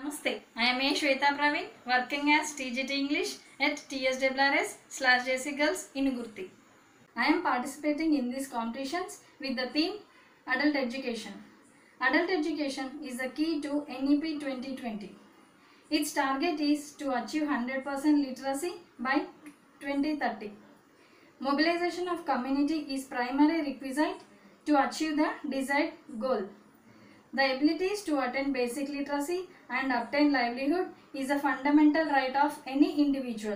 Namaste, I am A. Shweta Praveen, working as TGT English at TSRS/JC Girls in Gurti. I am participating in these competitions with the theme Adult Education. Adult education is the key to NEP 2020. Its target is to achieve 100% literacy by 2030. Mobilization of community is primary requisite to achieve the desired goal. The abilities to attain basic literacy and obtain livelihood is a fundamental right of any individual.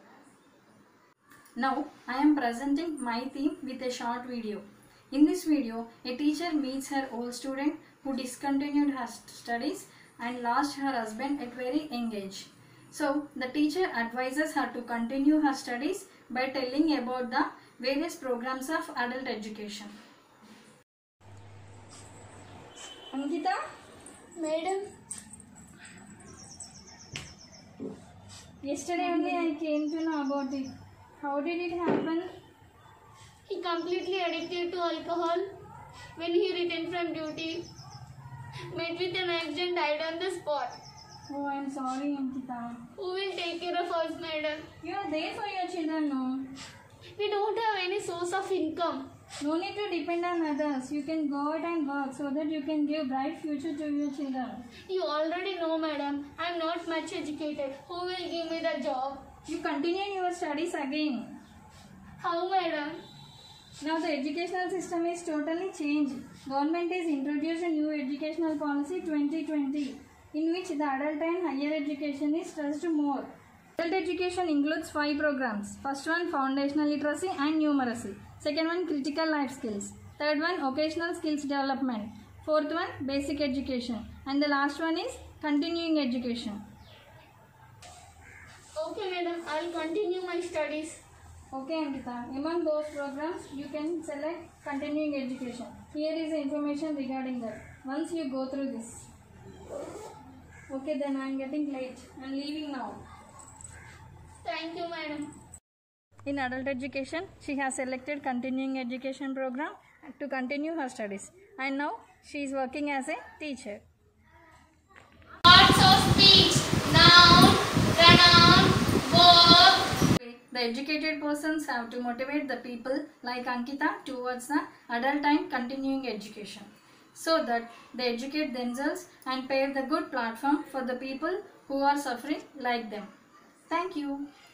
Now, I am presenting my theme with a short video. In this video, a teacher meets her old student who discontinued her studies and lost her husband at very young age. So, the teacher advises her to continue her studies by telling about the various programs of adult education. Ankita? Madam, Yesterday only I came to know about it. How did it happen? he completely addicted to alcohol. When he returned from duty, met with an accident, died on the spot. Oh, I am sorry, Ankita. Who will take care of us, madam? You are there for your children, no? We don't have any source of income. No need to depend on others. You can go out and work so that you can give bright future to your children. You already know, madam, I am not much educated. Who will give me the job? You continue your studies again. How, madam? Now the educational system is totally changed. Government is introduced a new educational policy 2020 in which the adult and higher education is stressed more. Adult education includes 5 programs. First one, foundational literacy and numeracy. Second one, critical life skills. Third one, occasional skills development. Fourth one, basic education. And the last one is continuing education. Okay, madam, I will continue my studies. Okay, Ankita. Among those programs, you can select continuing education. Here is the information regarding that. Once you go through this. Okay, then I am getting late. I am leaving now. Thank you, madam. In adult education, she has selected continuing education program to continue her studies. And now, she is working as a teacher. Parts of speech: noun, pronoun, verb. The educated persons have to motivate the people like Ankita towards the adult and continuing education, so that they educate themselves and pave the good platform for the people who are suffering like them. Thank you.